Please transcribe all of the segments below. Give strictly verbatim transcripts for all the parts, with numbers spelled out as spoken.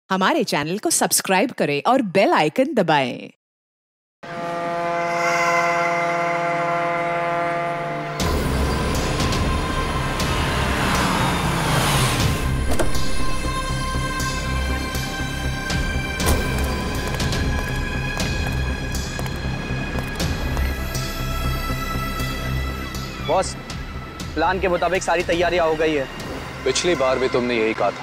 हमारे चैनल को सब्सक्राइब करें और बेल आइकन दबाएं। बॉस, प्लान के मुताबिक सारी तैयारियां हो गई है। पिछली बार भी तुमने यही कहा था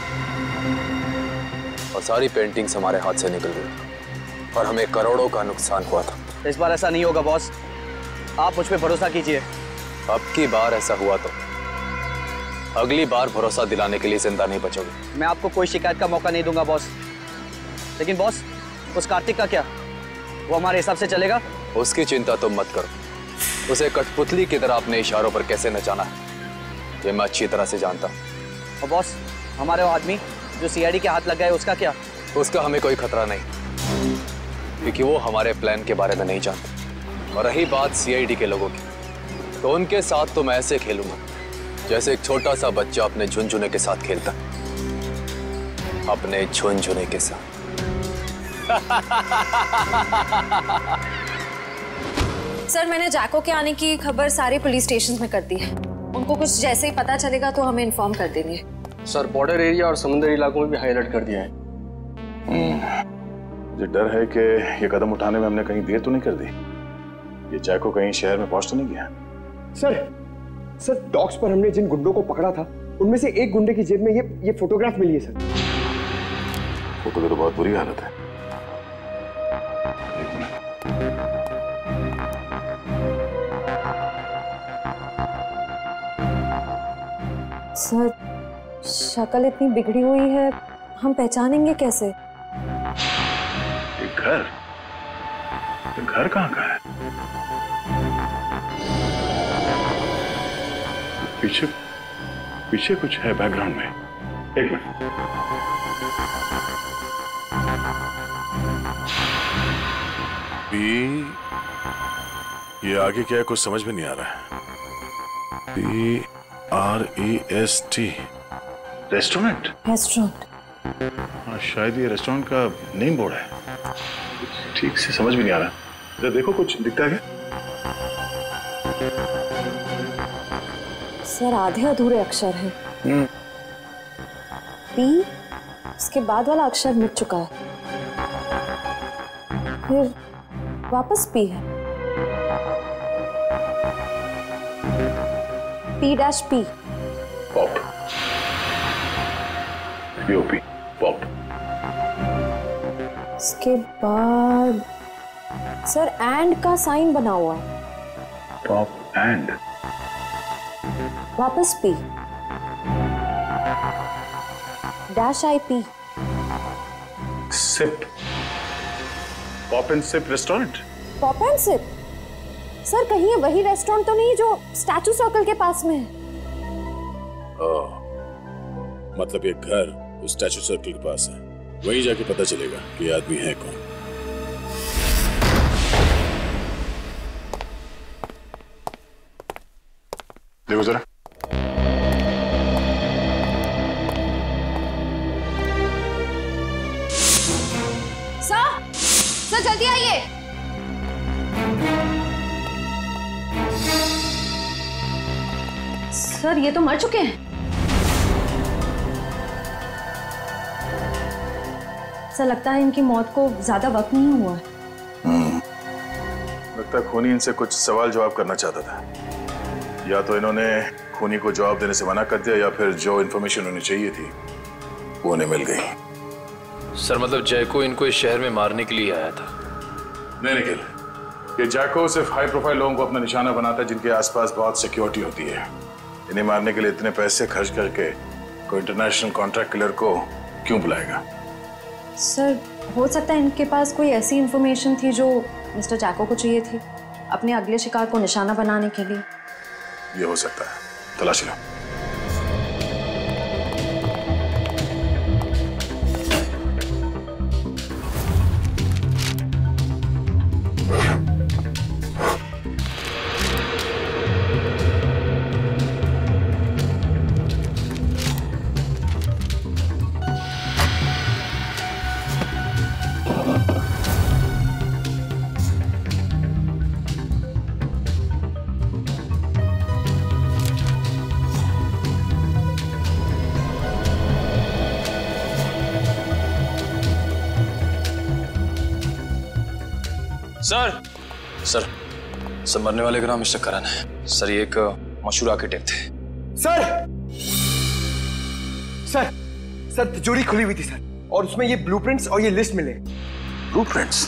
और सारी पेंटिंग्स हमारे हाथ से निकल गई और हमें करोड़ों का नुकसान हुआ था। इस बार ऐसा नहीं होगा बॉस, आप मुझ पे भरोसा कीजिए। अब की बार ऐसा हुआ तो अगली बार भरोसा दिलाने के लिए जिंदा नहीं बचोगे। मैं आपको कोई शिकायत का मौका नहीं दूंगा बॉस। लेकिन बॉस, उस कार्तिक का क्या? वो हमारे हिसाब से चलेगा? उसकी चिंता तुम मत करो। उसे कठपुतली की तरह अपने इशारों पर कैसे नचाना है ये मैं अच्छी तरह से जानता हूँ। और बॉस, हमारे वो आदमी जो सीआईडी के हाथ लग गए, उसका क्या? उसका हमें कोई खतरा नहीं, क्योंकि वो हमारे प्लान के बारे में नहीं जानते। और रही बात सीआईडी के लोगों की, तो उनके साथ तो मैं ऐसे खेलूंगा जैसे एक छोटा सा बच्चा अपने झुनझुने के साथ खेलता, अपने झुनझुने के साथ। सर, मैंने जैको के आने की खबर सारे पुलिस स्टेशन में कर दी है। उनको कुछ जैसे ही पता चलेगा तो हमें इन्फॉर्म कर देंगे। सर, बॉर्डर एरिया और समुद्री इलाकों में भी हाई अलर्ट कर दिया है। मुझे डर है कि ये कदम उठाने में हमने कहीं देर तो नहीं कर दी। ये जैको कहीं शहर में पहुंच तो नहीं गया? सर, सर डॉग्स पर हमने जिन गुंडों को पकड़ा था, उनमें से एक गुंडे की जेब में ये ये फोटोग्राफ मिली है सर। फोटो की तो बहुत बुरी हालत है। एक मिनट। सर, शक्ल इतनी बिगड़ी हुई है, हम पहचानेंगे कैसे? ये घर ये घर कहाँ का है? पीछे पीछे कुछ है बैकग्राउंड में। एक मिनट। पी ये आगे क्या है कुछ समझ में नहीं आ रहा है। P R E S T restaurant. Restaurant? हाँ, शायद ये रेस्टोरेंट का नेम बोर्ड है। ठीक से समझ में नहीं आ रहा। जरा देखो कुछ दिखता है क्या? सर, आधे अधूरे अक्षर हैं। हम्म। पी, उसके बाद वाला अक्षर मिट चुका है, फिर वापस पी है। P dash P. Pop. POP pop. उसके बाद सर एंड का साइन बना हुआ है। Pop and. वापस P. Dash I P. Sip. Pop and sip restaurant. Pop and sip? Sir, कहीं ये वही रेस्टोरेंट तो नहीं जो स्टैचू सर्कल के पास में है? ओह, मतलब ये घर उस स्टैचू सर्कल के पास है। वहीं जाके पता चलेगा कि ये आदमी है कौन। देखो जरा। सर, सर जल्दी आइए। सर, ये तो मर चुके हैं। सर, लगता है इनकी मौत को ज्यादा वक्त नहीं हुआ है। लगता है खूनी इनसे कुछ सवाल जवाब करना चाहता था। या तो इन्होंने खूनी को जवाब देने से मना कर दिया या फिर जो इन्फॉर्मेशन उन्हें चाहिए थी वो उन्हें मिल गई। सर, मतलब जैको इनको इस शहर में मारने के लिए आया था? नहीं निखिल, ये जैको सिर्फ हाई प्रोफाइल लोगों को अपना निशाना बनाता है जिनके आसपास बहुत सिक्योरिटी होती है। इन्हें मारने के लिए इतने पैसे खर्च करके कोई इंटरनेशनल कॉन्ट्रैक्ट किलर को क्यों बुलाएगा? सर, हो सकता है इनके पास कोई ऐसी इंफॉर्मेशन थी जो मिस्टर जैको को चाहिए थी अपने अगले शिकार को निशाना बनाने के लिए। ये हो सकता है, तलाशी लो। सर सर सर मरने वाले का नाम मिस्टर करण है सर। ये एक मशहूर आर्किटेक्ट थे। सर सर सर तिजोरी खुली हुई थी सर, और उसमें ये ब्लूप्रिंट्स और ये लिस्ट मिले। ब्लूप्रिंट्स?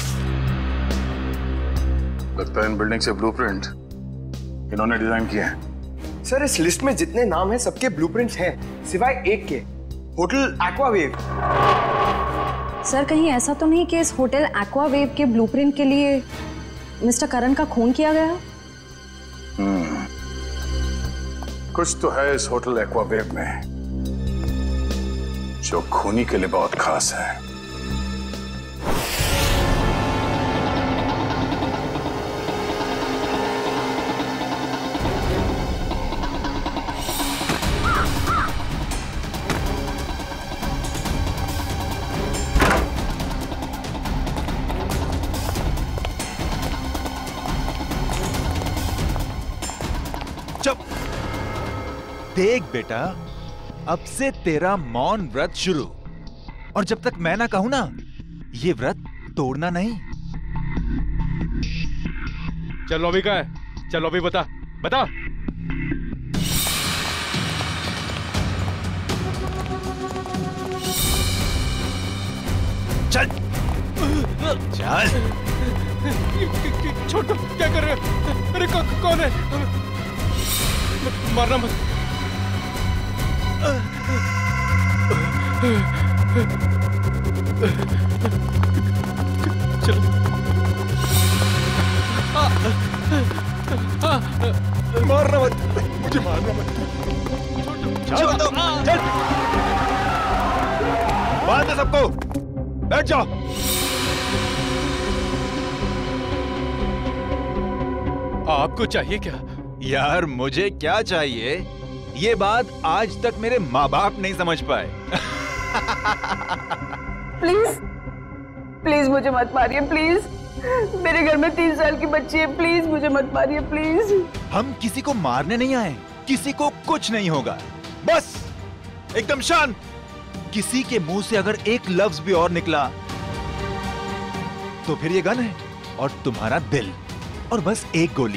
लगता है इन बिल्डिंग से ब्लूप्रिंट इन्होंने डिजाइन किए हैं। सर इस लिस्ट में जितने नाम हैं सबके ब्लूप्रिंट्स हैं सिवाय एक के, होटल एक्वावेव। सर कहीं ऐसा तो नहीं कि इस होटल एक्वावेव के ब्लूप्रिंट के लिए मिस्टर करण का खून किया गया? हम्म, कुछ तो है इस होटल एक्वावेव में जो खूनी के लिए बहुत खास है। देख बेटा, अब से तेरा मौन व्रत शुरू, और जब तक मैं ना कहूं ना, ये व्रत तोड़ना नहीं। चल अभी का है, चल अभी बता बता। चल चल। छोटू क्या कर रहे हो? अरे कौ, कौन है? मारना मत। चलो। मारना मत, मुझे मारना मत। चल चल, बांध दे सबको, बैठ जाओ। आपको चाहिए क्या? यार मुझे क्या चाहिए, ये बात आज तक मेरे माँ बाप नहीं समझ पाए। प्लीज प्लीज मुझे मत मारिए, प्लीज। मेरे घर में तीन साल की बच्ची है, प्लीज मुझे मत मारिए, प्लीज। हम किसी को मारने नहीं आए, किसी को कुछ नहीं होगा, बस एकदम शांत। किसी के मुंह से अगर एक लफ्ज भी और निकला तो फिर ये गन है और तुम्हारा दिल, और बस एक गोली।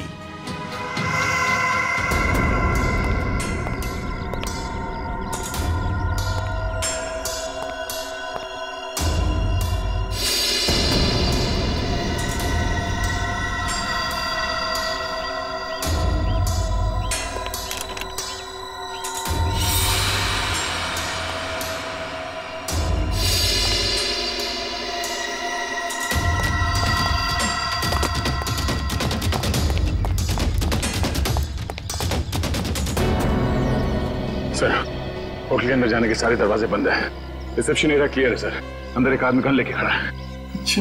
सर होटल के अंदर जाने के सारे दरवाजे बंद हैं। रिसेप्शन एरिया क्लियर है सर। अंदर एक आदमी गन लेके खड़ा है। अच्छा,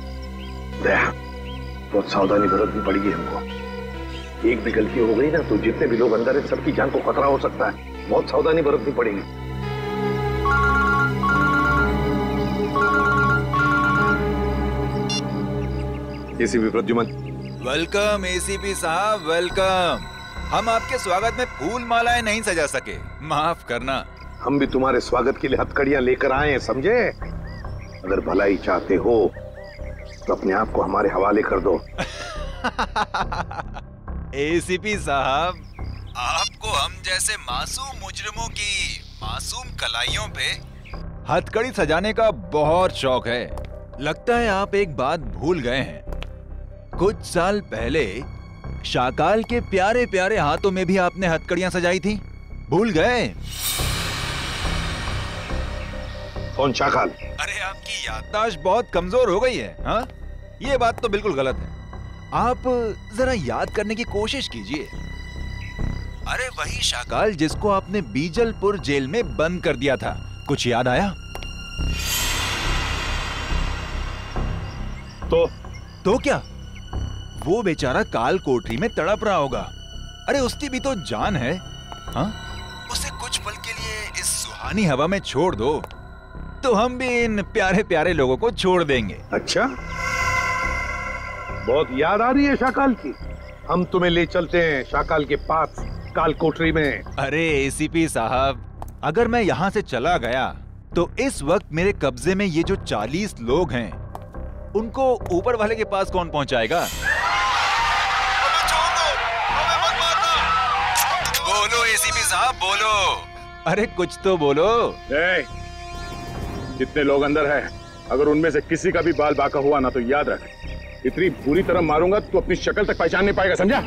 बहुत सावधानी बरतनी पड़ेगी हमको। एक भी गलती हो गई ना तो जितने भी लोग अंदर है सबकी जान को खतरा हो सकता है। बहुत सावधानी बरतनी पड़ेगी। एसीपी प्रद्युमन। वेलकम एसीपी साहब, वेलकम। हम आपके स्वागत में फूल मालाएं नहीं सजा सके, माफ करना। हम भी तुम्हारे स्वागत के लिए हथकड़ियां लेकर आए हैं, समझे? अगर भलाई चाहते हो तो अपने आप को हमारे हवाले कर दो। एसीपी साहब, आपको हम जैसे मासूम मुजरिमों की मासूम कलाइयों पे हथकड़ी सजाने का बहुत शौक है। लगता है आप एक बात भूल गए हैं। कुछ साल पहले शाकाल के प्यारे प्यारे हाथों में भी आपने हथकड़ियां सजाई थी, भूल गए? कौन शाकाल? अरे आपकी याददाश्त बहुत कमजोर हो गई है। हाँ, ये बात तो बिल्कुल गलत है। आप जरा याद करने की कोशिश कीजिए। अरे वही शाकाल जिसको आपने बीजलपुर जेल में बंद कर दिया था, कुछ याद आया? तो तो क्या? वो बेचारा काल कोठरी में तड़प रहा होगा। अरे उसकी भी तो जान है। हाँ, उसे कुछ पल के लिए इस सुहानी हवा में छोड़ दो तो हम भी इन प्यारे प्यारे लोगों को छोड़ देंगे। अच्छा, बहुत याद आ रही है शाकाल की। हम तुम्हें ले चलते हैं शाकाल के पास काल कोठरी में। अरे एसीपी साहब, अगर मैं यहाँ से चला गया तो इस वक्त मेरे कब्जे में ये जो चालीस लोग हैं उनको ऊपर वाले के पास कौन पहुंचाएगा? बोलो एसीपी साहब, बोलो। अरे कुछ तो बोलो। ए, जितने लोग अंदर हैं, अगर उनमें से किसी का भी बाल बांका हुआ ना तो याद रख, इतनी बुरी तरह मारूंगा तो अपनी शक्ल तक पहचान नहीं पाएगा, समझा?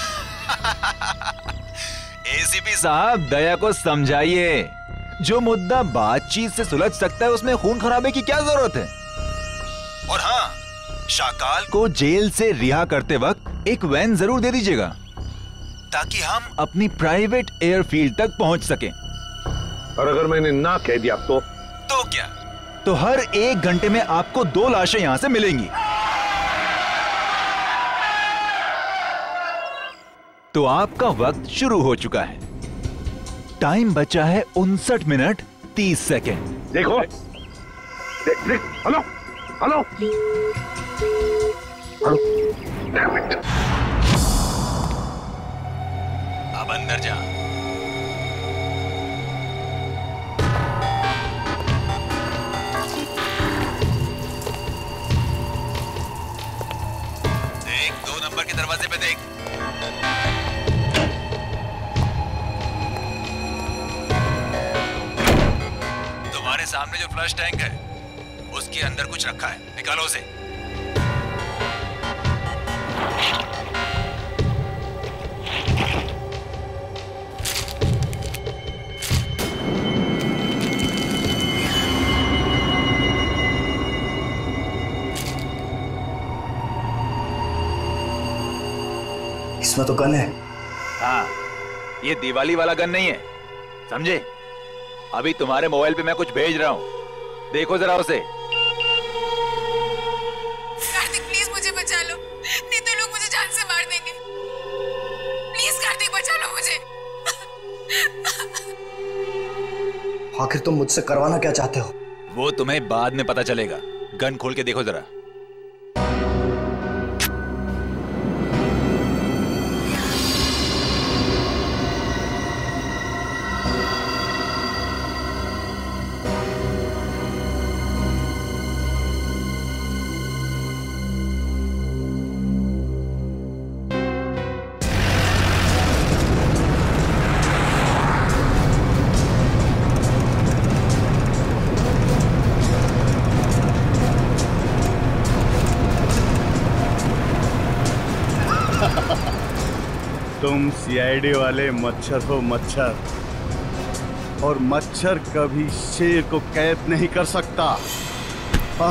एसीपी साहब दया को समझाइए, जो मुद्दा बातचीत से सुलझ सकता है उसमें खून खराबे की क्या जरूरत है? और हाँ, शाकाल को जेल से रिहा करते वक्त एक वैन जरूर दे दीजिएगा ताकि हम अपनी प्राइवेट एयरफील्ड तक पहुंच सकें। और अगर मैंने ना कह दिया तो तो क्या? तो हर एक घंटे में आपको दो लाशें यहां से मिलेंगी। तो आपका वक्त शुरू हो चुका है। टाइम बचा है उनसठ मिनट तीस सेकेंड। देखो, देख, देख, हेलो, हेलो, हेलो, अब अंदर जा। देख, दो नंबर के दरवाजे पे देख। तुम्हारे सामने जो फ्लश टैंक है उसके अंदर कुछ रखा है, निकालो उसे। इसमें तो गन है। हाँ, ये दिवाली वाला गन नहीं है, समझे? अभी तुम्हारे मोबाइल पे मैं कुछ भेज रहा हूँ, देखो जरा उसे। कार्तिक प्लीज मुझे बचा लो, नहीं तो लोग मुझे जान से मार देंगे। प्लीज कार्तिक बचा लो मुझे। आखिर तुम मुझसे करवाना क्या चाहते हो? वो तुम्हें बाद में पता चलेगा। गन खोल के देखो जरा। तुम सीआईडी वाले मच्छर हो, मच्छर। और मच्छर कभी शेर को कैद नहीं कर सकता। हाँ।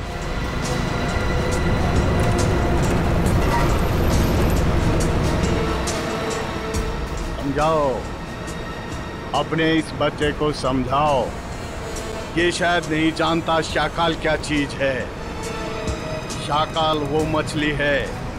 समझाओ, अपने इस बच्चे को समझाओ। ये शायद नहीं जानता शाकाल क्या चीज है। शाकाल वो मछली है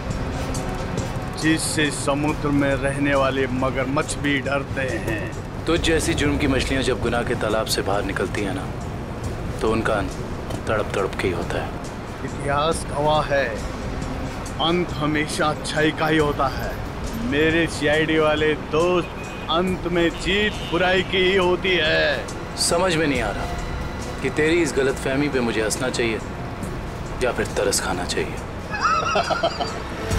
जिससे समुद्र में रहने वाले मगरमच्छ भी डरते हैं। तो जैसी जुर्म की मछलियां जब गुनाह के तालाब से बाहर निकलती हैं ना, तो उनका अंत तड़प तड़प के ही होता है। इतिहास गवाह है, अंत हमेशा अच्छाई का ही होता है। मेरे सीआईडी वाले दोस्त, अंत में जीत बुराई की ही होती है। समझ में नहीं आ रहा कि तेरी इस गलतफहमी पे मुझे हंसना चाहिए या फिर तरस खाना चाहिए।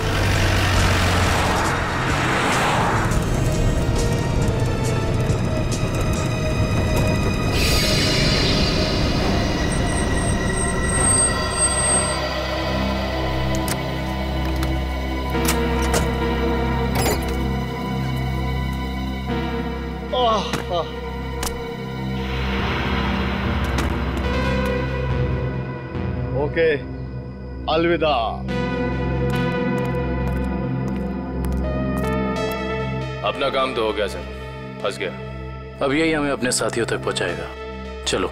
ओके, अलविदा। अपना काम तो हो गया सर, फंस गया। अब यही हमें अपने साथियों तक पहुंचाएगा। चलो।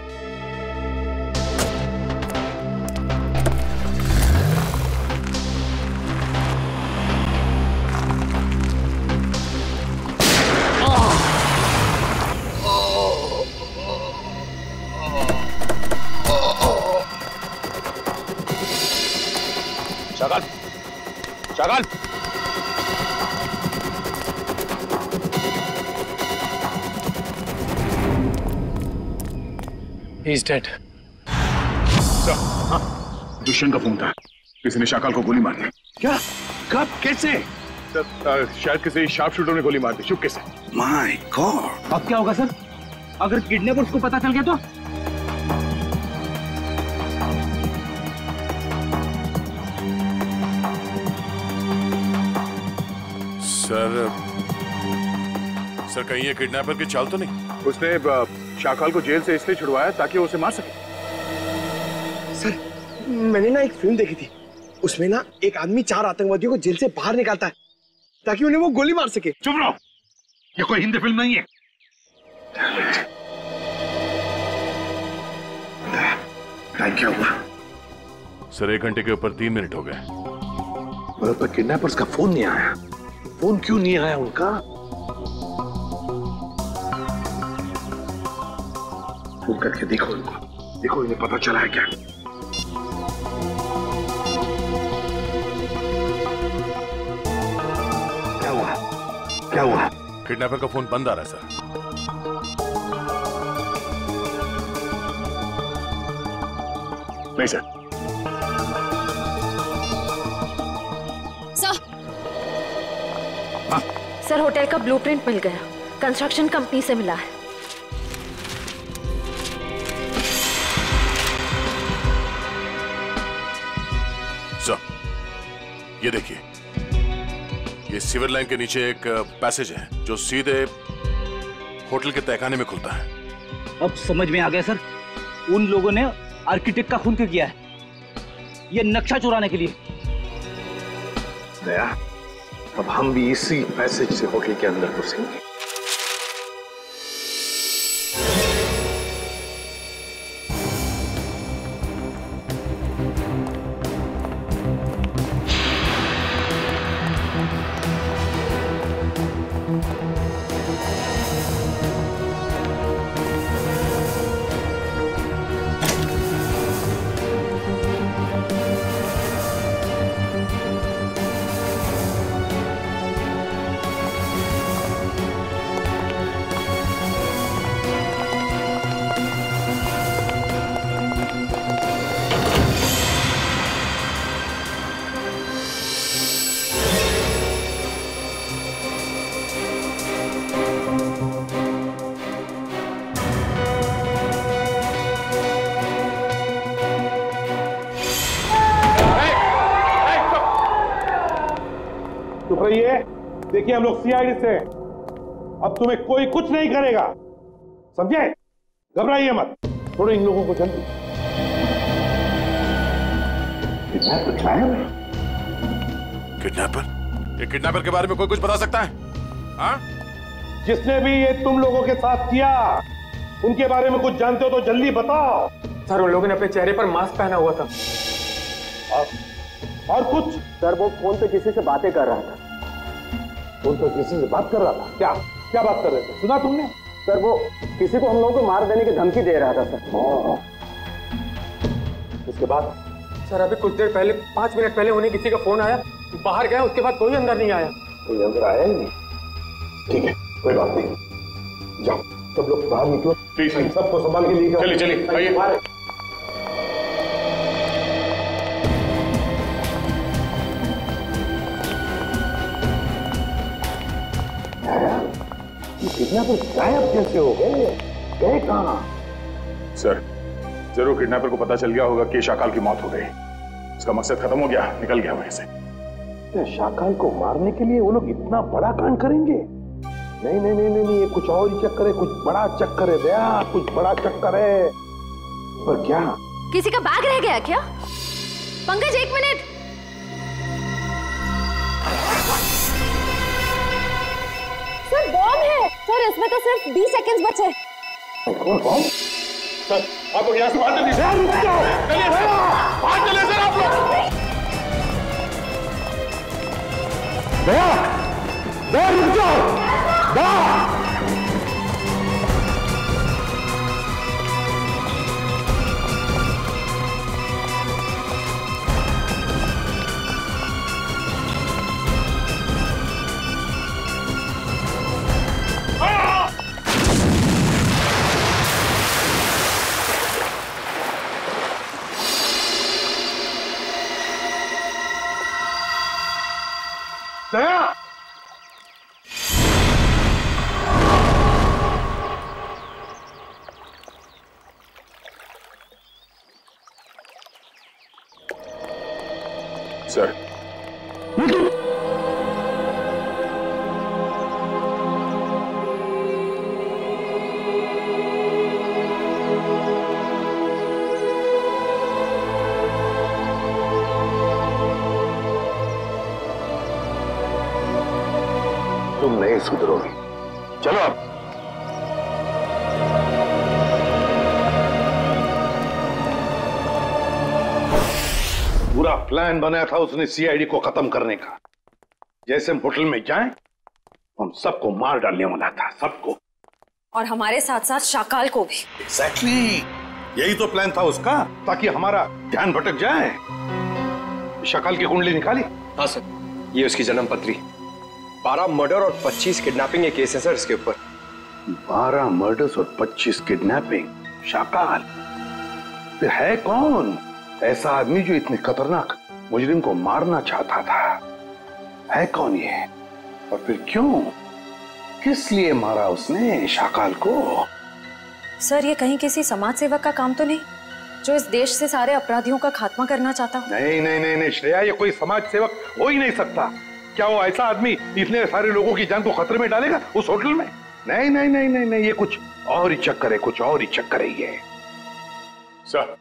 Shakaal, Shakaal, He's dead. Sir, हाँ, दुष्यंत का फोन था, किसी ने शाकाल को गोली मार दी। क्या? कब? कैसे? सर, शायद किसी शार्प शूटर ने गोली मार दी। चुपके से। My god. अब क्या होगा सर? अगर किडनैपर्स को पता चल गया तो? सर, सर कहीं ये किडनैपर की चाल तो नहीं? उसने शाकाल को जेल से इसलिए छुड़वाया ताकि वो उसे मार सके। सर, मैंने ना एक फिल्म देखी थी, उसमें ना एक आदमी चार आतंकवादियों को जेल से बाहर निकालता है ताकि उन्हें वो गोली मार सके। चुप रहो, ये कोई हिंदी फिल्म नहीं है। टाइम क्या हुआ? सर एक घंटे के ऊपर तीन मिनट हो गए। पर किडनैपर्स का फोन नहीं आया। फोन क्यों नहीं आया उनका? फोन करके देखो इनको, देखो इन्हें पता चला है क्या? क्या हुआ? क्या हुआ? किडनैपर का फोन बंद आ रहा है सर। नहीं सर। सर सर होटल का ब्लूप्रिंट मिल गया, कंस्ट्रक्शन कंपनी से मिला है। सर ये देखिए, ये सीवर लाइन के नीचे एक पैसेज है जो सीधे होटल के तहखाने में खुलता है। अब समझ में आ गया सर, उन लोगों ने आर्किटेक्ट का खून क्यों किया है? ये नक्शा चुराने के लिए। दया, अब हम भी इसी पैसेज से होटल के अंदर घुसेंगे। रहिए, देखिए हम लोग सीआईडी से, अब तुम्हें कोई कुछ नहीं करेगा, समझे? घबराइए मत, थोड़े इन लोगों को जल्दी। किडनैपर? ये किडनैपर के बारे में कोई कुछ बता सकता है? हाँ? जिसने भी ये तुम लोगों के साथ किया, उनके बारे में कुछ जानते हो तो जल्दी बताओ। सर उन लोगों ने अपने चेहरे पर मास्क पहना हुआ था। और, और कुछ? सर वो फोन पे किसी से बातें कर रहा था। फोन पे किसी से बात कर रहा था? क्या क्या बात कर रहे थे? सुना तुमने? सर वो किसी को हम लोगों को मार देने की धमकी दे रहा था सर। उसके बाद? सर अभी कुछ देर पहले, पांच मिनट पहले उन्हें किसी का फोन आया, बाहर गया, उसके बाद कोई अंदर नहीं आया। कोई अंदर आया ही नहीं? ठीक है, कोई बात नहीं, जाओ सब लोग बाहर निकलो, प्लीज सबको संभाल के लिए जाओ। चलिए चलिए आइए। किडनैपर गायब कैसे हो गए? गए कहाँ? सर जरूर किडनैपर को पता चल गया होगा कि शाकाल की मौत हो गई, उसका मकसद खत्म हो गया, निकल गया वहीं से। तो शाकाल को मारने के लिए वो लोग इतना बड़ा कांड करेंगे? नहीं नहीं नहीं नहीं, नहीं ये कुछ और ही चक्कर है, कुछ बड़ा चक्कर है दया, कुछ बड़ा चक्कर है। पर क्या? किसी का बैग रह गया क्या? पंकज एक मिनट। सर बॉम्ब है सर, इसमें तो सिर्फ बीस सेकंड्स बचे। कौन बॉम्ब? सर आप लोग यहाँ से बाहर चलिए। सर रुक जाओ, चलिए बाहर चलिए सर आप लोग। दया, दया रुक जाओ, दया। दया। सर, तुम नहीं सुधरोगे। चलो अब। पूरा प्लान बनाया था उसने सीआईडी को खत्म करने का। जैसे हम होटल में जाएं, हम सबको मार डालने वाला था, सबको। और हमारे साथ साथ शाकाल को भी। Exactly exactly. यही तो प्लान था उसका, ताकि हमारा ध्यान भटक जाए। शाकाल की कुंडली निकाली? हाँ सर, ये उसकी जन्म पत्री। बारह मर्डर और पच्चीस किडनैपिंग के केस है सर इसके ऊपर। बारह मर्डर्स और पच्चीस किडनैपिंग। शाकाल फिर है कौन ऐसा आदमी जो इतने खतरनाक मुजरिम को मारना चाहता था? है कौन ये, और फिर क्यों, किस लिए मारा उसने शाकाल को? सर, ये कहीं किसी समाज सेवक का काम तो नहीं जो इस देश से सारे अपराधियों का खात्मा करना चाहता हो? नहीं नहीं नहीं नहीं श्रेया, ये कोई समाज सेवक हो ही नहीं सकता। क्या वो ऐसा आदमी इतने सारे लोगों की जान को खतरे में डालेगा उस होटल में? नहीं नहीं नहीं नहीं नहीं, ये कुछ और ही चक्कर है, कुछ और ही चक्कर है ये। सर,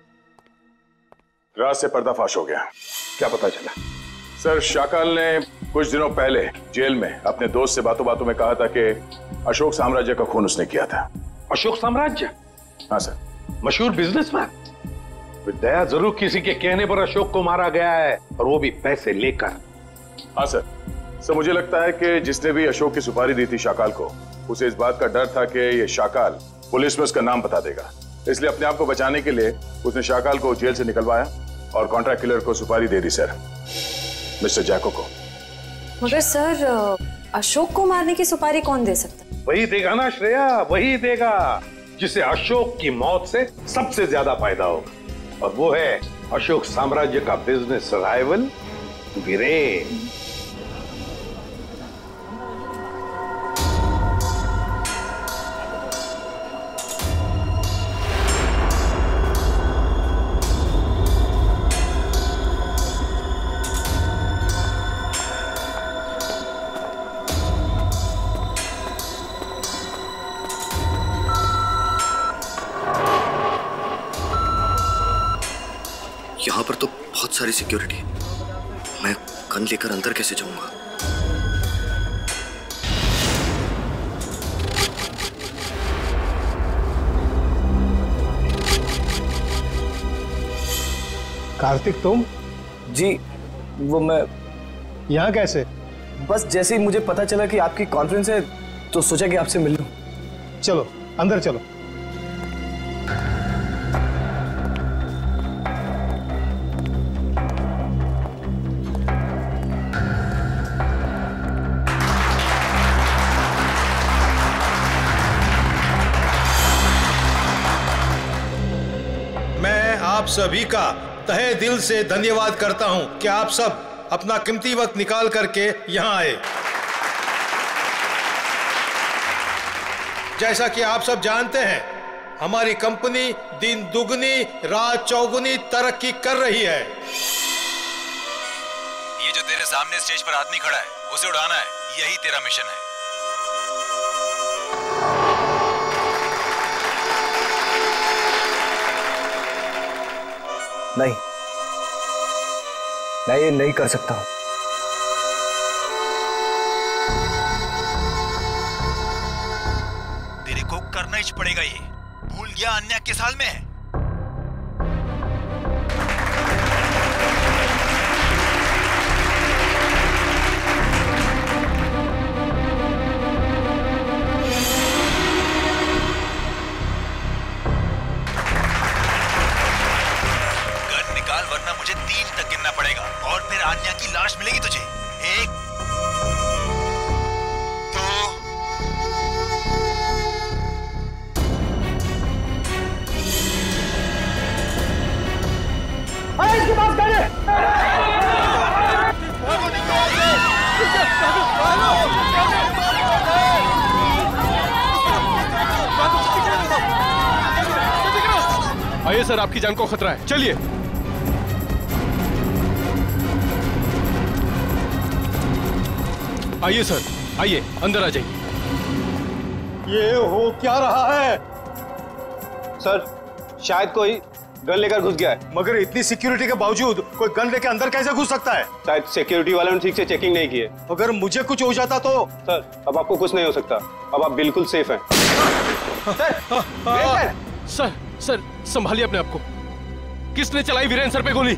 रात से पर्दाफाश हो गया। क्या पता चला? सर, शाकाल ने कुछ दिनों पहले जेल में अपने दोस्त से बातों बातों में कहा था कि अशोक साम्राज्य का खून उसने किया था। अशोक साम्राज्य? हाँ सर। मशहूर बिजनेसमैन। दया जरूर किसी के कहने पर अशोक को मारा गया है, और वो भी पैसे लेकर। हाँ सर। सर, मुझे लगता है कि जिसने भी अशोक की सुपारी दी थी शाकाल को, उसे इस बात का डर था कि ये शाकाल पुलिस में उसका नाम बता देगा, इसलिए अपने आप को बचाने के लिए उसने शाकाल को जेल से निकलवाया और कॉन्ट्रैक्ट किलर को सुपारी दे दी सर, मिस्टर जैको को। मगर सर, अशोक को मारने की सुपारी कौन दे सकता? वही देगा ना श्रेया, वही देगा जिसे अशोक की मौत से सबसे ज्यादा फायदा होगा, और वो है अशोक साम्राज्य का बिजनेस राइवल वीरेन। यहाँ पर तो बहुत सारी सिक्योरिटी है, मैं गन लेकर अंदर कैसे जाऊंगा? कार्तिक, तुम? जी, वो मैं यहाँ कैसे? बस जैसे ही मुझे पता चला कि आपकी कॉन्फ्रेंस है तो सोचा कि आपसे मिल लूं। चलो अंदर चलो। आप सभी का तहे दिल से धन्यवाद करता हूं कि आप सब अपना कीमती वक्त निकाल करके यहां आए। जैसा कि आप सब जानते हैं, हमारी कंपनी दिन दुगनी रात चौगुनी तरक्की कर रही है। ये जो तेरे सामने स्टेज पर आदमी खड़ा है, उसे उड़ाना है, यही तेरा मिशन है। नहीं, मैं ये नहीं कर सकता हूं। तेरे को करना ही पड़ेगा, ये भूल गया अन्य के साल में है। वरना मुझे तीन तक गिनना पड़ेगा और फिर आन्या की लाश मिलेगी तुझे। एक, दो, अरे इसके पास गन है। आइए सर, आपकी जान को खतरा है, चलिए। आइए सर, आइए अंदर आ जाइए। ये हो क्या रहा है? सर शायद कोई गन लेकर घुस गया है। मगर इतनी सिक्योरिटी के बावजूद कोई गन लेकर अंदर कैसे घुस सकता है? शायद सिक्योरिटी वालों ने ठीक से चेकिंग नहीं की है। अगर मुझे कुछ हो जाता तो? सर अब आपको कुछ नहीं हो सकता, अब आप बिल्कुल सेफ हैं। सर, सर सर संभालिए अपने आप को। किसने चलाई वीरेन सर पे गोली?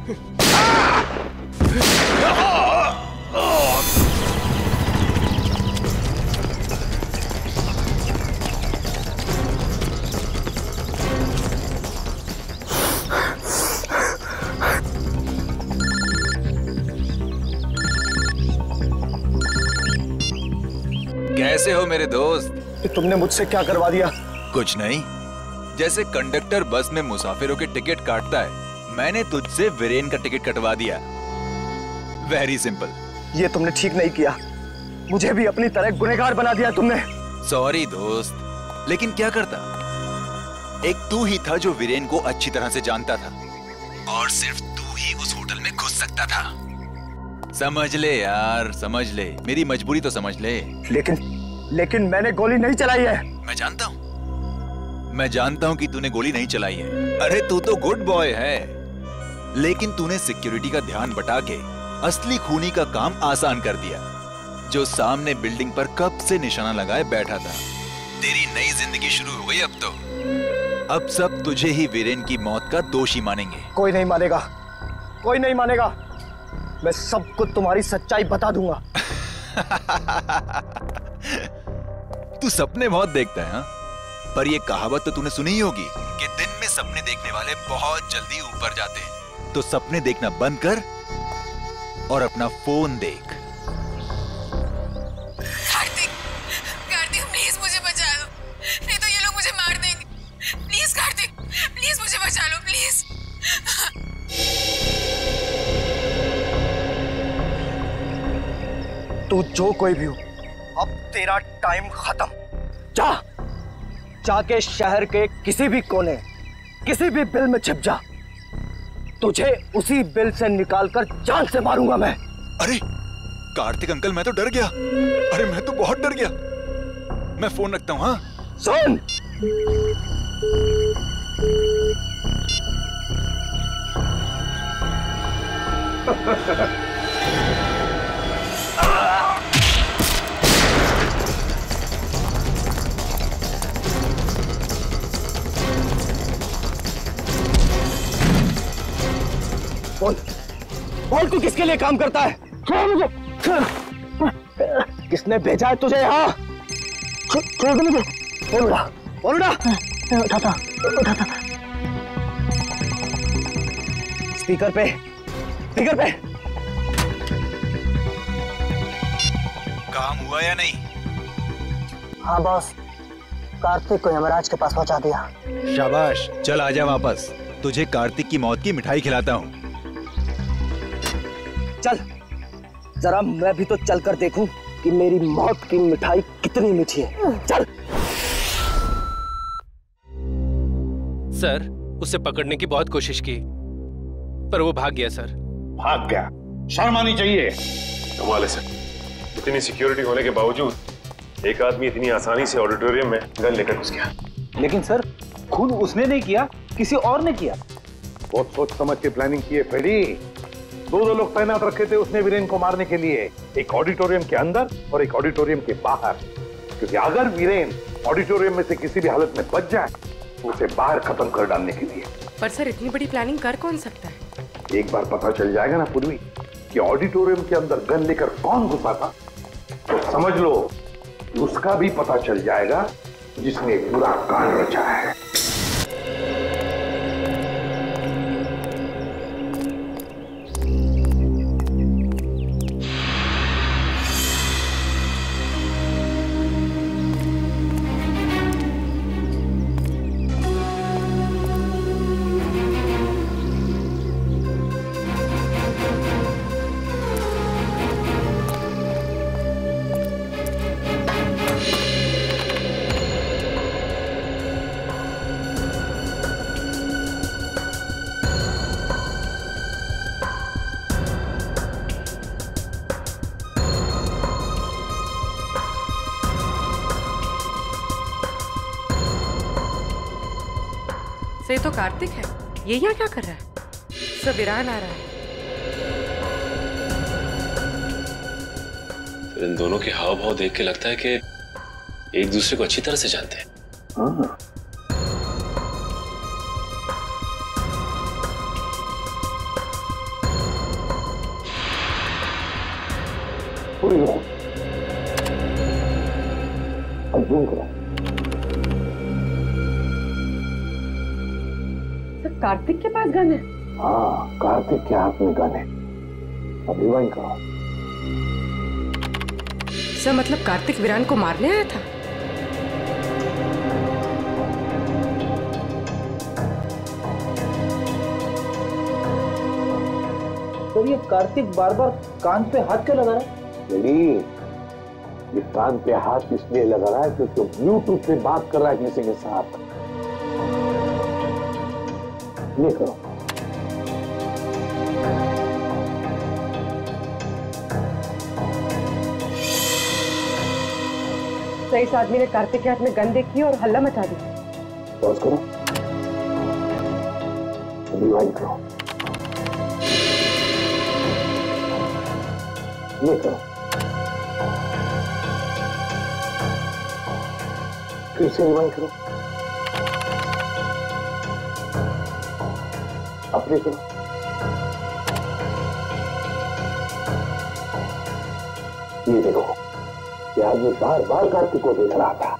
कैसे हो मेरे दोस्त? कि तुमने मुझसे क्या करवा दिया? कुछ नहीं, जैसे कंडक्टर बस में मुसाफिरों के टिकट काटता है, मैंने तुझसे वीरेन का टिकट कटवा दिया। Very simple. ये तुमने ठीक नहीं किया, मुझे भी अपनी तरह गुनहगार बना दिया तुमने। सॉरी दोस्त, लेकिन क्या करता, एक तू ही था जो वीरेन को अच्छी तरह से जानता था और सिर्फ तू ही उस होटल में घुस सकता था। समझ ले यार, समझ ले, मेरी मजबूरी तो समझ ले। लेकिन लेकिन मैंने गोली नहीं चलाई है। मैं जानता हूँ, मैं जानता हूँ कि तूने गोली नहीं चलाई है। अरे तू तो गुड बॉय है, लेकिन तूने सिक्योरिटी का ध्यान बटा के असली खूनी का काम आसान कर दिया, जो सामने बिल्डिंग पर कब से निशाना लगाए बैठा था। तेरी नई जिंदगी शुरू हो गई अब तो। अब सब तुझे ही वीरेन की मौत का दोषी मानेंगे। कोई नहीं मानेगा, कोई नहीं मानेगा। मैं सबको तुम्हारी सच्चाई बता दूंगा। तू सपने बहुत देखता है, हाँ? पर ये कहावत तो तूने सुनी ही होगी कि दिन में सपने देखने वाले बहुत जल्दी ऊपर जाते हैं। तो सपने देखना बंद कर और अपना फोन देख। कार्तिक, कार्तिक प्लीज मुझे बचा लो, नहीं तो ये लोग मुझे मार देंगे। प्लीज कार्तिक, प्लीज मुझे बचा लो, प्लीज। तू जो कोई भी हो, अब तेरा टाइम खत्म। जा, जाके शहर के किसी भी कोने, किसी भी बिल में छिप जा। तुझे उसी बिल से निकालकर जान से मारूंगा मैं। अरे कार्तिक अंकल, मैं तो डर गया। अरे मैं तो बहुत डर गया। मैं फोन रखता हूँ। हाँ सुन, बोल, बोल तू किसके लिए काम करता है? मुझे किसने भेजा है तुझे यहाँ? छोड़ दो मुझे। बोल उड़ा, बोल उड़ा। उठाता, उठाता। स्पीकर पे, स्पीकर पे। काम हुआ या नहीं? हाँ बॉस, कार्तिक को यमराज के पास पहुंचा दिया। शाबाश, चल आजा वापस, तुझे कार्तिक की मौत की मिठाई खिलाता हूँ। चल, जरा मैं भी तो चलकर देखूं कि मेरी मौत की मिठाई कितनी मीठी है। चल। सर, उसे पकड़ने की बहुत कोशिश की, पर वो भाग गया सर। भाग गया? शर्म आनी चाहिए। कमाल है सर, इतनी सिक्योरिटी होने के बावजूद एक आदमी इतनी आसानी से ऑडिटोरियम में गन लेकर घुस गया। लेकिन सर, खुद उसने नहीं किया, किसी और ने किया। बहुत सोच समझ के प्लानिंग की है फ्रेडी। दो दो लोग तैनात रखे थे उसने वीरेन को मारने के लिए, एक ऑडिटोरियम के अंदर और एक ऑडिटोरियम के बाहर। क्योंकि अगर वीरेन ऑडिटोरियम में से किसी भी हालत में बच जाए तो उसे बाहर खत्म कर डालने के लिए। पर सर, इतनी बड़ी प्लानिंग कर कौन सकता है? एक बार पता चल जाएगा ना पूर्वी कि ऑडिटोरियम के अंदर गन लेकर कौन घुसा था, तो समझ लो उसका भी पता चल जाएगा जिसने बुरा कांड रचा है। तो कार्तिक है, ये यहाँ क्या कर रहा है? सब ईरान आ रहा है। इन दोनों के हाव भाव देख के लगता है कि एक दूसरे को अच्छी तरह से जानते हैं। हाँ। पूरी लो। अब जूम करो। सर कार्तिक के पास गन है? हाँ, कार्तिक के हाथ में गन है। अब रिवाइंड करो। सर मतलब कार्तिक वीरान को मारने आया था? सर ये कार्तिक बार बार कान पे हाथ क्यों लगा रहा है? नहीं, ये कान पे हाथ इसलिए लगा रहा है क्योंकि ब्लूटूथ से बात कर रहा है किसी के साथ। ये करो। सही इस आदमी ने कार्तिक के हाथ में गन देखी और हल्ला मचा दी। पॉज करो। रिवाइंड करो। ये करो। फिर से रिवाइंड करो। अपने करो। ये देखो, ये आदमी बार बार कार्तिक को देख रहा था।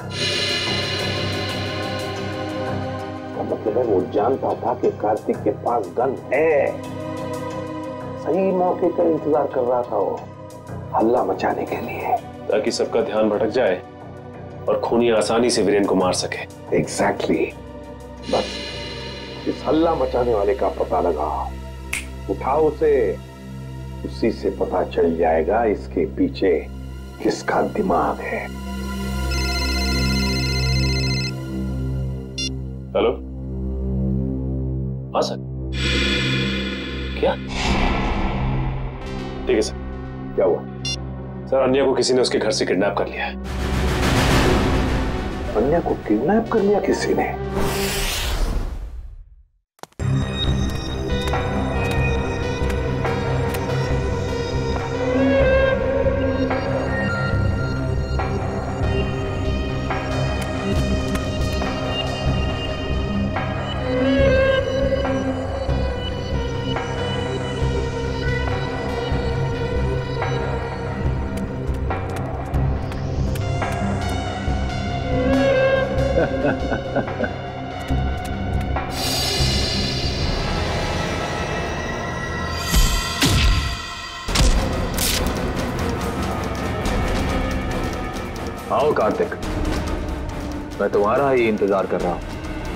इसका मतलब है वो जानता था कि कार्तिक के पास गन है। सही मौके का इंतजार कर रहा था वो, हल्ला मचाने के लिए, ताकि सबका ध्यान भटक जाए और खूनी आसानी से वीरेन को मार सके। Exactly exactly. बस इस हल्ला मचाने वाले का पता लगाओ, उठाओ उसे, उसी से पता चल जाएगा इसके पीछे किसका दिमाग है। हेलो, हाँ सर। क्या? ठीक है सर। क्या हुआ? सर अन्या को किसी ने उसके घर से किडनैप कर लिया है। अन्या को किडनैप कर लिया किसी ने? आओ कार्तिक, मैं तुम्हारा ही इंतजार कर रहा हूं।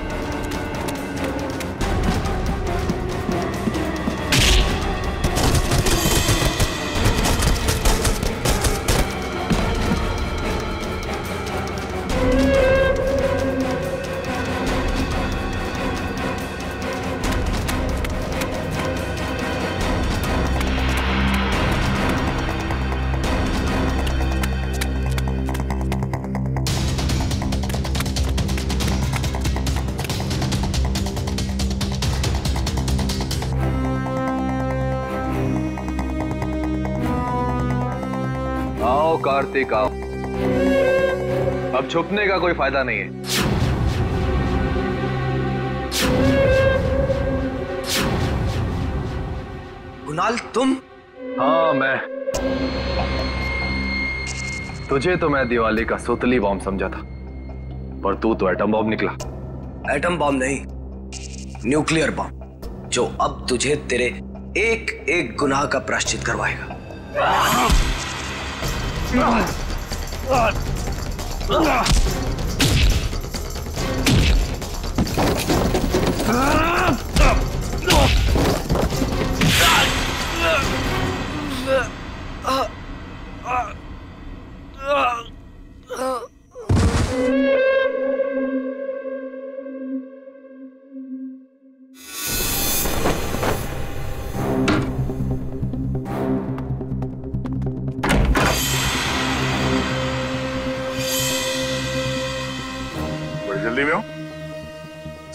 आओ कार्तिक आओ, अब छुपने का कोई फायदा नहीं है। कुणाल तुम? हाँ मैं। तुझे तो मैं दिवाली का सुतली बॉम्ब समझा था, पर तू तो एटम बॉम्ब निकला। एटम बॉम्ब नहीं, न्यूक्लियर बॉम्ब, जो अब तुझे तेरे एक एक गुनाह का प्रायश्चित करवाएगा।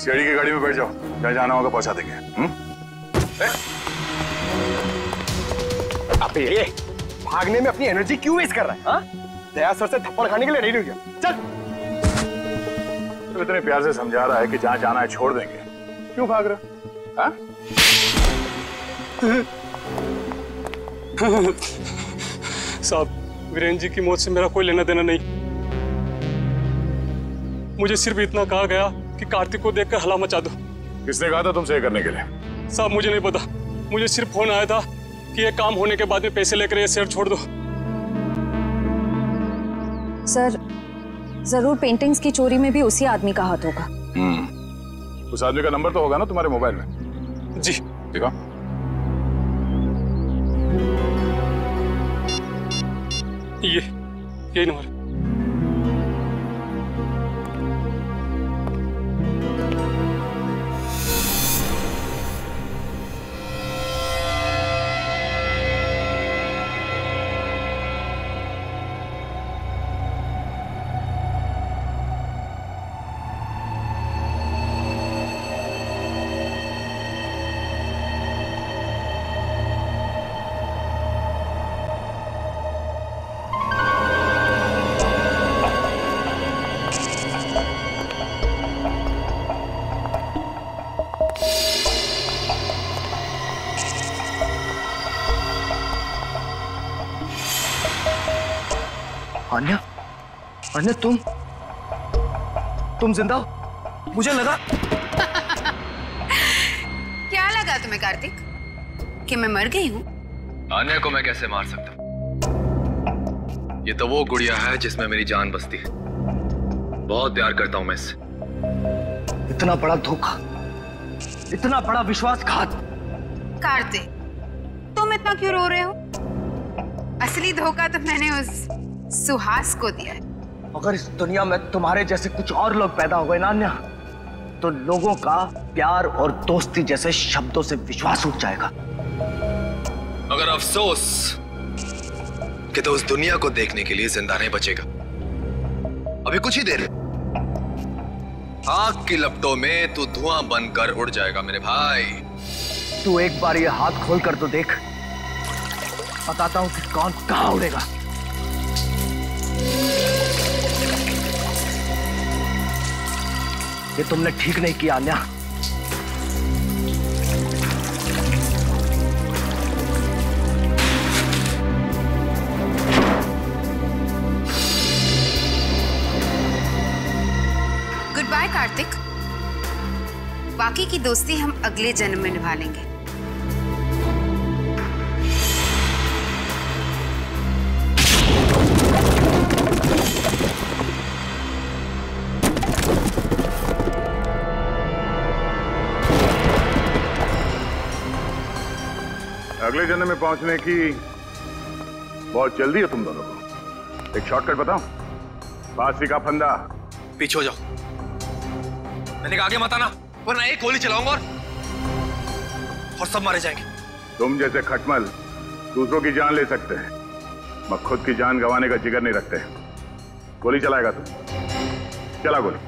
सीआईडी की गाड़ी में बैठ जाओ, जहाँ जाना होगा पहुंचा देंगे। हम्म? अबे ये भागने में अपनी एनर्जी क्यों वेस्ट कर रहा है? हाँ? दया सर से थप्पड़ खाने के लिए रेडी हो गया। चल। तो इतने प्यार से समझा रहा है कि जहाँ जाना है छोड़ देंगे, क्यों भाग रहे? हाँ? साहब, वीरेन जी की मौत से मेरा कोई लेना देना नहीं। मुझे सिर्फ इतना कहा गया कि कार्तिक को देखकर हला मचा दो। किसने कहा था तुमसे ये करने के लिए? साहब मुझे नहीं पता, मुझे सिर्फ फोन आया था कि ये काम होने के बाद में पैसे लेकर ये शहर छोड़ दो। सर, जरूर पेंटिंग्स की चोरी में भी उसी आदमी का हाथ होगा। हम्म, उस आदमी का नंबर तो होगा ना तुम्हारे मोबाइल में? जी। देखो। ये यही नंबर। अन्या, अन्या तुम तुम जिंदा हो? मुझे लगा। क्या लगा तुम्हें कार्तिक कि मैं मर गई हूँ? आन्या को मैं कैसे मार सकता हूँ? ये तो वो गुड़िया है जिसमें मेरी जान बसती है। बहुत प्यार करता हूँ मैं इससे। इतना बड़ा धोखा, इतना बड़ा विश्वासघात। कार्तिक, तुम इतना क्यों रो रहे हो? असली धोखा तो मैंने उस सुहास को दिया है। अगर इस दुनिया में तुम्हारे जैसे कुछ और लोग पैदा हो गए ना अन्या, तो लोगों का प्यार और दोस्ती जैसे शब्दों से विश्वास उठ जाएगा। मगर अफसोस कि तो उस दुनिया को देखने के लिए जिंदा नहीं बचेगा। अभी कुछ ही देर, आग की लपटों में तू धुआं बनकर उड़ जाएगा मेरे भाई। तू एक बार ये हाथ खोल कर तो देख, बताता हूं कि कौन कहां उड़ेगा। ये तुमने ठीक नहीं किया अन्या। गुड बाय कार्तिक, बाकी की दोस्ती हम अगले जन्म में निभा लेंगे। अगले जन्म में पहुंचने की बहुत जल्दी है तुम दोनों को। एक शॉर्टकट बताऊं? फांसी का फंदा। पीछे हो जाओ। मैंने कहा आगे मत आना, वरना एक गोली चलाऊंगा और और सब मारे जाएंगे। तुम जैसे खटमल दूसरों की जान ले सकते हैं, मैं खुद की जान गंवाने का जिगर नहीं रखते। गोली चलाएगा तू? चला गोली।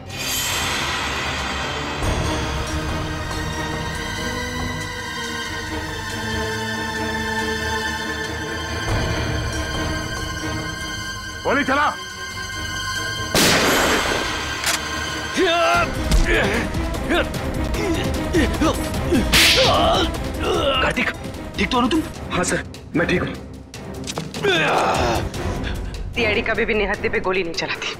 गोली चला। कार्तिक, ठीक तो हो ना तुम? हाँ सर, मैं ठीक हूँ। सीआईडी कभी भी निहत्थे पे गोली नहीं चलाती।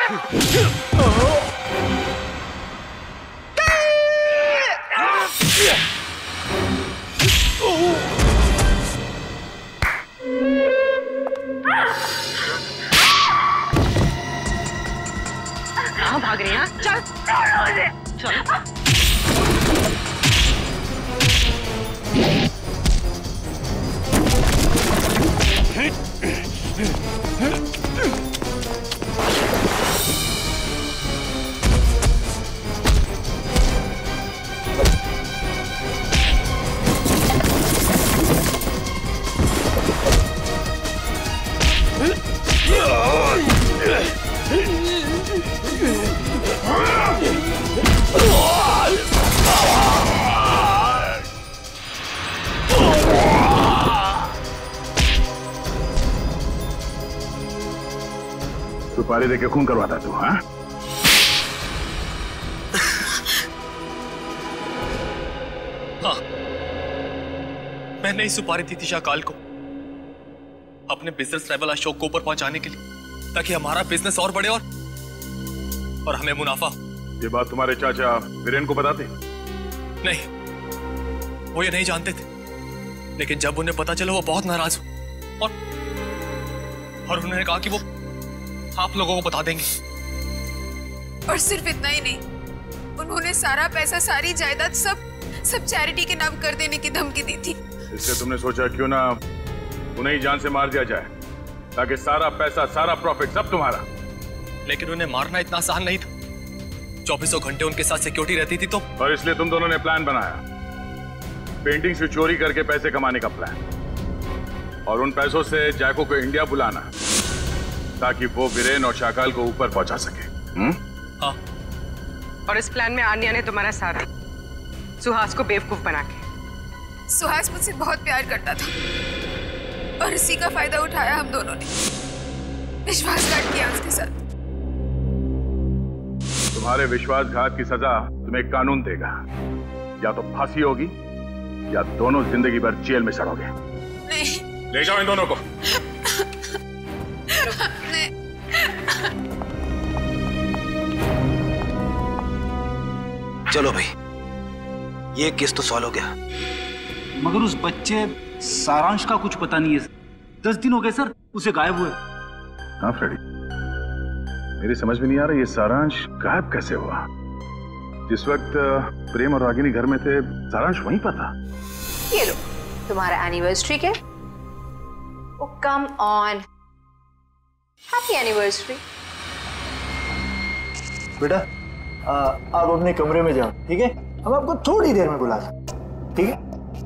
कहाँ भाग रही हैं? चल चल। सुपारी देके खून करवाता तू? हाँ, हाँ, मैंने ही सुपारी दी थी शाकाल को अपने बिजनेस राइवल अशोक को ऊपर पहुंचाने के लिए, ताकि हमारा बिजनेस और बढ़े और और हमें मुनाफा। ये बात तुम्हारे चाचा वीरेन को बताते? नहीं, वो ये नहीं जानते थे, लेकिन जब उन्हें पता चला वो बहुत नाराज हुए और और उन्होंने कहा कि वो आप लोगों को बता देंगे। और सिर्फ इतना ही नहीं, उन्होंने सारा पैसा, सारी जायदाद सब सब चैरिटी के नाम कर देने की धमकी दी थी। इसलिए तुमने सोचा क्यों ना उन्हें ही जान से मार दिया जाए, ताकि सारा पैसा, सारा प्रॉफिट सब तुम्हारा। लेकिन उन्हें मारना इतना आसान नहीं था, चौबीसों घंटे उनके साथ सिक्योरिटी रहती थी तो। और इसलिए तुम दोनों ने प्लान बनाया, पेंटिंग से चोरी करके पैसे कमाने का प्लान, और उन पैसों से जैको को इंडिया बुलाना ताकि वो वीरेन और शाकाल को ऊपर पहुंचा सके। हुँ? हाँ। और इस प्लान में आन्या ने तुम्हारा साथ दिया, सुहास को बेवकूफ बना के। सुहास मुझसे बहुत प्यार करता था और इसी का फायदा उठाया हम दोनों ने, विश्वासघात किया उसके साथ। तुम्हारे विश्वासघात की सजा तुम्हें कानून देगा, या तो फांसी होगी या दोनों जिंदगी भर जेल में सड़ोगे। नहीं। ले जाओ इन दोनों को। नहीं। चलो भाई, ये केस तो सॉल्व हो गया। मगर उस बच्चे सारांश का कुछ पता नहीं है। दस दिन हो गए सर उसे गायब हुए। हाँ फ्रेडी, मेरी समझ में नहीं आ रहा ये सारांश गायब कैसे हुआ। जिस वक्त प्रेम और रागिनी घर में थे, सारांश वहीं पर था। ये लो तुम्हारा एनिवर्सरी के। Oh come on, happy anniversary. बेटा आ, आप अपने कमरे में जाओ, ठीक है? हम आपको थोड़ी देर में बुला सकते, ठीक है?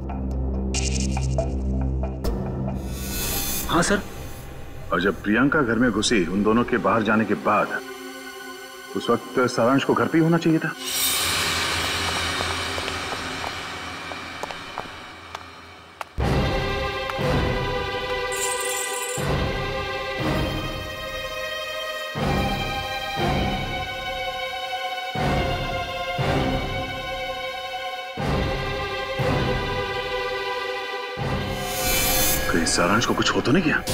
हाँ सर। और जब प्रियंका घर में घुसी उन दोनों के बाहर जाने के बाद, उस वक्त सारांश को घर पे ही होना चाहिए था। सारांश को कुछ हो तो नहीं गया?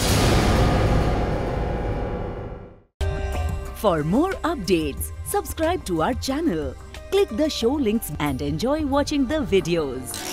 For more updates, subscribe to our channel, click the show links and enjoy watching the videos.